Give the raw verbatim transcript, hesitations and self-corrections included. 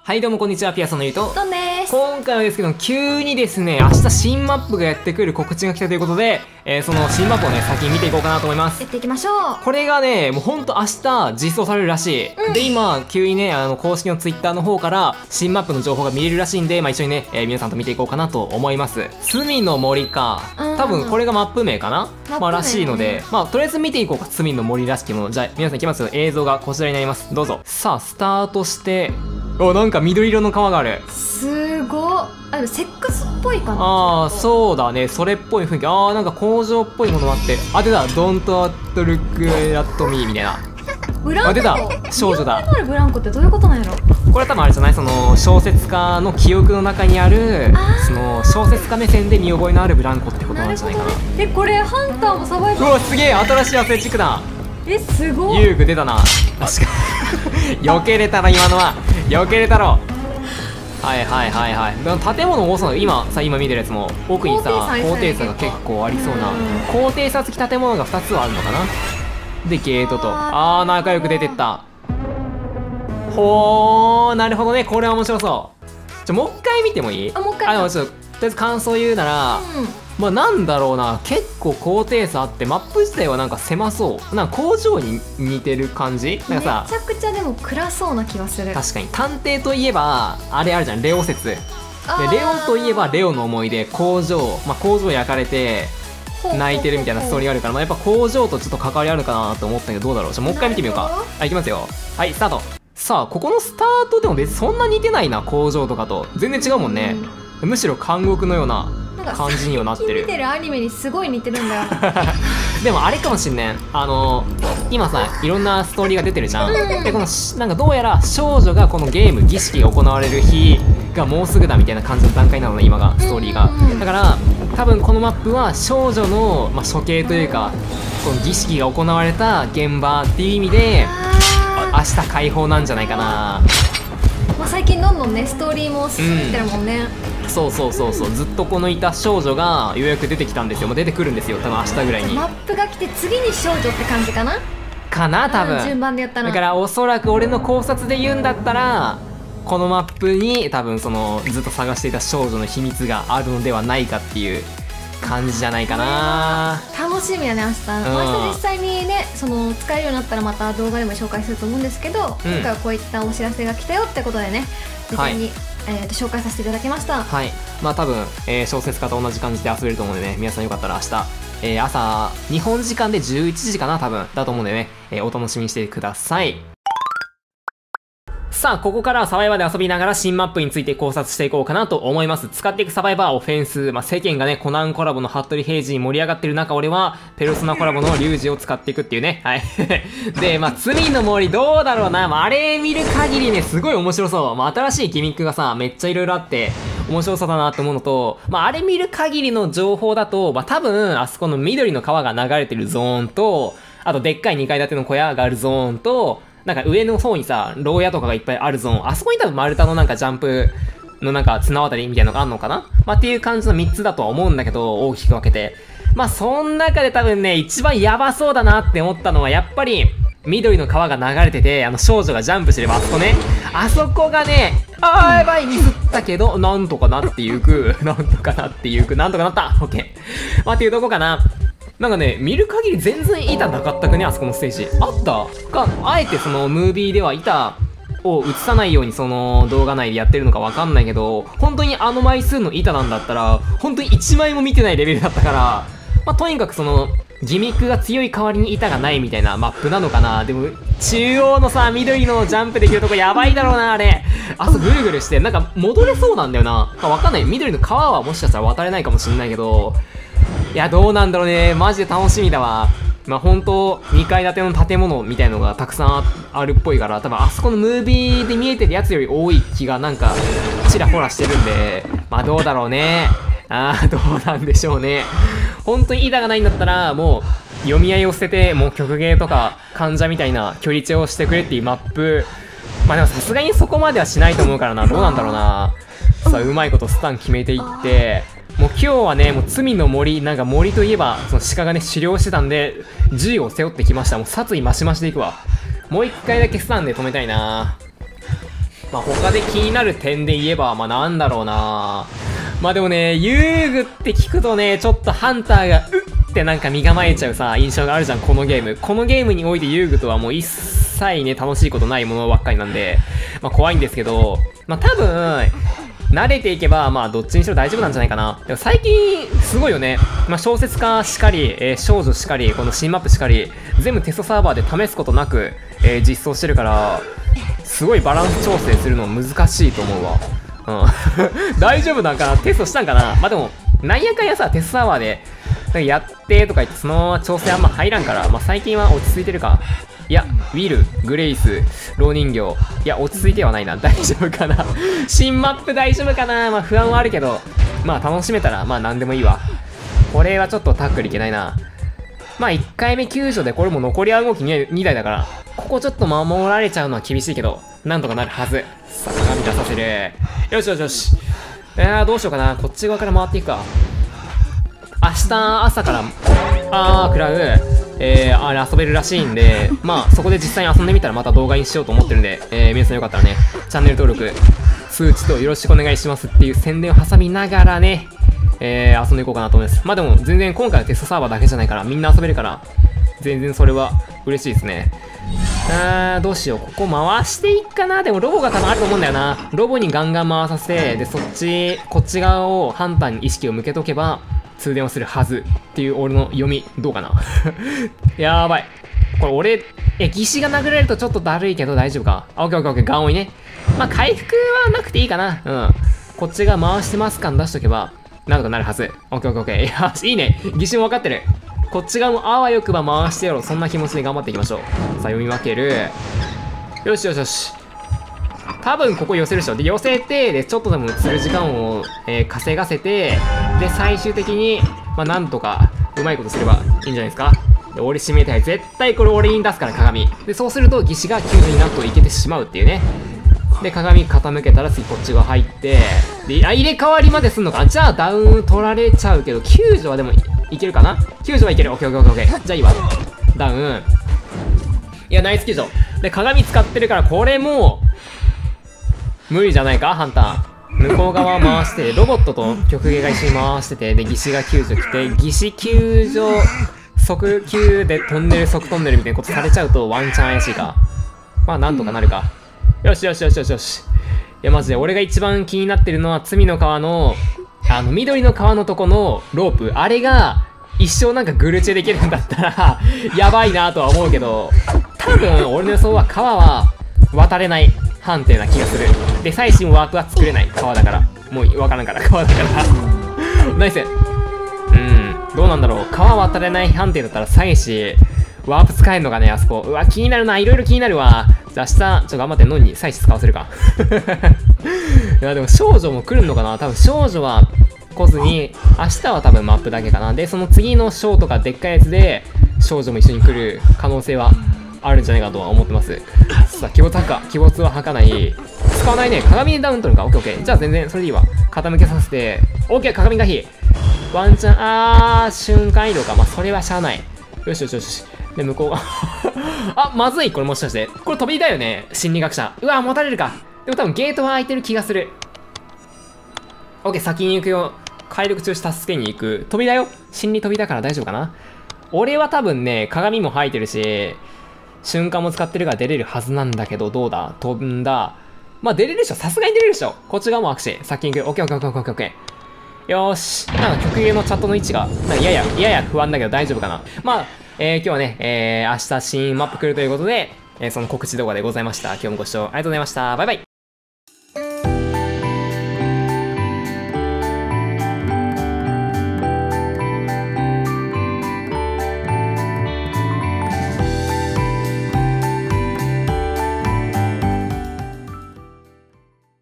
はいどうもこんにちは、ピアソンのゆうとトンです。 今回はですけど急にですね、明日新マップがやってくる告知が来たということで、えー、その新マップをね先に見ていこうかなと思います。 やっていきましょう。 これがねもうほんと明日実装されるらしい、うん、で今急にねあの公式のツイッターの方から新マップの情報が見れるらしいんで、まあ、一緒にね、えー、皆さんと見ていこうかなと思います。罪の森か、多分これがマップ名かな、まあ、らしいので、まあとりあえず見ていこうか。罪の森らしきもの、じゃあ皆さんいきますよ。映像がこちらになります。どうぞ。さあスタートして、お、なんか緑色の川がある。 すごっ。あ、でもセックスっぽいかな。 ああそうだね、それっぽい雰囲気。ああなんか工場っぽいものもあって、あ出た、ドントアットルックアットミーみたいな。 ブランコ。 あ出た、少女だ。 ブランコってどういうことなんやろ。 これは多分あれじゃない、その小説家の記憶の中にあるその小説家目線で見覚えのあるブランコってことなんじゃないかな。 ね、えこれハンターもサバイバル。 うわすげえ、新しいアスレチックだ。 えすごい。 遊具出たな。確かに避けれたら、今のは避けれたろ。はいはいはいはい。建物多そうな、今さ今見てるやつも奥にさ高低差が結構ありそうな、高低差付き建物がふたつはあるのかな。でゲートと、あー仲良く出てった。ほー、なるほどね、これは面白そう。じゃもう一回見てもいい？ あもう一回。 あでもちょっととりあえず感想言うなら、うん、まあなんだろうな、結構高低差あってマップ自体はなんか狭そう、なんか工場に似てる感じ。なんかさめちゃくちゃでも暗そうな気がする。 確かに探偵といえばあれあるじゃん、レオ説で、レオといえばレオの思い出工場、まあ、工場焼かれて泣いてるみたいなストーリーがあるから、まあ、やっぱ工場とちょっと関わりあるかなと思ったけど、どうだろう。じゃもう一回見てみようか。はいいきますよ。はいスタート。さあここのスタートでも別にそんな似てないな、工場とかと全然違うもんね、うん、むしろ監獄のような感じにはなってる。 見てるアニメにすごい似てるんだよ。 でもあれかもしんねん、あの今さいろんなストーリーが出てるじゃん、うん、でこのなんかどうやら少女がこのゲーム儀式が行われる日がもうすぐだみたいな感じの段階なのね今がストーリーが、だから多分このマップは少女の、まあ、処刑というかこの儀式が行われた現場っていう意味で明日解放なんじゃないかな。 まあ最近どんどんねストーリーも進んでるもんね、 うん、そうそうそうそう、ずっとこのいた少女がようやく出てきたんですよ。もう出てくるんですよ多分明日ぐらいに。 マップが来て次に少女って感じかなかな多分、 順番でやったら。 だからおそらく俺の考察で言うんだったらこのマップに多分そのずっと探していた少女の秘密があるのではないかっていう感じじゃないかな。 楽しみやね明日、うん、明日実際にねその使えるようになったらまた動画でも紹介すると思うんですけど、うん、今回はこういったお知らせが来たよってことでね実際に、はい、えー、と紹介させていただきました。 はい、まあ多分、えー、小説家と同じ感じで遊べると思うのでね、皆さんよかったら明日、えー、朝日本時間でじゅういちじかな多分だと思うんでね、えー、お楽しみにしてください。さあここからはサバイバーで遊びながら新マップについて考察していこうかなと思います。使っていくサバイバーオフェンス、まあ、世間がねコナンコラボの服部平次に盛り上がってる中、俺はペルソナコラボのリュウジを使っていくっていうね。はいでまあ罪の森どうだろうな、まあ、あれ見る限りねすごい面白そう、まあ、新しいギミックがさめっちゃいろいろあって面白そうだなって思うのと、まあ、あれ見る限りの情報だと、まあ、多分あそこの緑の川が流れてるゾーンと、あとでっかいにかい建ての小屋があるゾーンと、なんか上の方にさ牢屋とかがいっぱいあるゾーン、あそこに多分丸太のなんかジャンプのなんか綱渡りみたいなのがあるのかな、まあ、っていう感じのみっつだとは思うんだけど、大きく分けて、まあそん中で多分ね一番ヤバそうだなって思ったのはやっぱり緑の川が流れてて、あの少女がジャンプしてればあそこね、あそこがね、あーやばいミスったけどなんとかなってゆくなんとかなってゆくなんとかなった、オッケー、まあっていうとこかな。なんかね見る限り全然板なかったくね、あそこのステージあったか、あえてそのムービーでは板を映さないようにその動画内でやってるのかわかんないけど、本当にあの枚数の板なんだったら本当にいちまいも見てないレベルだったから、まあ、とにかくそのギミックが強い代わりに板がないみたいなマップなのかな。でも中央のさ緑のジャンプできるとこやばいだろうなあれ、あそこぐるぐるしてなんか戻れそうなんだよな。わかんない、緑の川はもしかしたら渡れないかもしんないけど、いやどうなんだろうね、マジで楽しみだわ。まあ本当にかい建ての建物みたいのがたくさんあるっぽいから、多分あそこのムービーで見えてるやつより多い気がなんかちらほらしてるんで、まあどうだろうね、あーどうなんでしょうね。本当に板がないんだったらもう読み合いを捨ててもう曲芸とか患者みたいな距離値をしてくれっていうマップ、まあでもさすがにそこまではしないと思うからな、どうなんだろうな。さあうまいことスタン決めていって、もう今日はねもう罪の森、なんか森といえばその鹿がね狩猟してたんで銃を背負ってきました。もう殺意増し増しでいくわ。もう一回だけスタンで止めたいな。 まあ他で気になる点で言えば、まあなんだろうな。まあでもね、遊具って聞くとね、ちょっとハンターが、うってなんか身構えちゃうさ、印象があるじゃん、このゲーム。このゲームにおいて遊具とはもう一切ね、楽しいことないものばっかりなんで、まあ怖いんですけど、まあ多分、慣れていけば、まあどっちにしろ大丈夫なんじゃないかな。でも最近、すごいよね。まあ小説家しかり、えー、少女しかり、この新マップしかり、全部テストサーバーで試すことなく、えー、実装してるから、すごいバランス調整するの難しいと思うわ。うん。大丈夫なんかな、テストしたんかな。まあでも、なんやかんやさ、テストサーバーで、なんかやってとか言って、そのまま調整あんま入らんから、まあ最近は落ち着いてるか。いや、ウィル、グレイス、老人形。いや、落ち着いてはないな。大丈夫かな。新マップ大丈夫かな。まあ不安はあるけど、まあ楽しめたら、まあ何でもいいわ。これはちょっとタックルいけないな。まあいっかいめ救助でこれも残りは動きにだいだから、ここちょっと守られちゃうのは厳しいけど、なんとかなるはず。さあ、鏡出させる。よしよしよし。えー、どうしようかな。こっち側から回っていくか。明日朝から、あー、食らう。えー、あれ遊べるらしいんで、まあそこで実際に遊んでみたらまた動画にしようと思ってるんで、えー、皆さんよかったらね、チャンネル登録、通知とよろしくお願いしますっていう宣伝を挟みながらね、えー、遊んでいこうかなと思います。まあでも全然今回はテストサーバーだけじゃないからみんな遊べるから、全然それは嬉しいですね。あー、どうしよう。ここ回していっかな。でもロボが多分あると思うんだよな。ロボにガンガン回させ、で、そっち、こっち側をハンターに意識を向けとけば、通電をするはずっていう俺の読み、どうかな。やばい。これ俺、え、義士が殴られるとちょっとだるいけど大丈夫か。あ、オッケーオッケーオッケー、ガン追いね。まあ回復はなくていいかな。うん。こっちが回してます感出しとけば、なんとかなるはず。オッケーオッケーオッケー。よし、いいね。義士も分かってる。こっち側もあわよくば回してやろう。そんな気持ちで頑張っていきましょう。さあ、読み分ける。よしよしよし。多分ここ寄せるでしょ。で、寄せて、で、ちょっとでもする時間を、えー、稼がせて、で、最終的に、まあ、なんとか、うまいことすればいいんじゃないですか。で、俺指名手配。絶対これ俺に出すから、鏡。で、そうすると、義士がきゅうじゅうになるといけてしまうっていうね。で、鏡傾けたら次こっち側入って、で、あ、入れ替わりまですんのかな。じゃあ、ダウン取られちゃうけど、きゅうじゅうはでもい、いけるかな。きゅうじゅうはいける。オッケーオッケーオッケーオッケー。じゃあいいわ。ダウン。いや、ナイス救助。で、鏡使ってるから、これも、無理じゃないか、ハンター。向こう側回して、ロボットと曲芸が一緒に回してて、で、義士が救助来て、義士救助、即救でトンネル、即トンネルみたいなことされちゃうとワンチャン怪しいか。まあ、なんとかなるか。よしよしよしよしよし。いや、マジで、俺が一番気になってるのは、罪の川の、あの、緑の川のとこのロープ。あれが、一生なんかグルチェできるんだったら、やばいなとは思うけど、多分、俺の予想は川は渡れない判定な気がする。で、最新ワークは作れない。川だから。もうわからんから、川だから。ナイス。うん、どうなんだろう。川渡れない判定だったら、最新、ワープ使えるのかね、あそこ。うわ、気になるな。いろいろ気になるわ。じゃあ明日、ちょっと頑張ってノンに祭祀使わせるか。いや、でも少女も来るのかな。多分少女は来ずに、明日は多分マップだけかな。で、その次のショーとかでっかいやつで、少女も一緒に来る可能性はあるんじゃないかとは思ってます。さあ、鬼没吐か。鬼没は吐かない。使わないね。鏡でダウン取るか。オッケーオッケー。じゃあ全然、それでいいわ。傾けさせて。オッケー、鏡が火。ワンチャン、あー、瞬間移動か。まあ、それはしゃあない。よしよしよし。で、向こうが。あ、まずい。これもしかして。これ飛びだよね。心理学者。うわ、持たれるか。でも多分ゲートは開いてる気がする。オッケー、先に行くよ。解力中止助けに行く。飛びだよ。心理飛びだから大丈夫かな。俺は多分ね、鏡も入ってるし、瞬間も使ってるから出れるはずなんだけど、どうだ飛んだ。まあ出れるでしょ。さすがに出れるでしょ。こっち側もアクシー。先に行く。オッケーオッケーオッケーオッケーオッケー。よーし。なんか曲芸のチャットの位置が、なんかやや、やや不安だけど大丈夫かな。まあ、えー、今日はね、えー、明日新マップ来るということで、えー、その告知動画でございました。今日もご視聴ありがとうございました。バイバイ。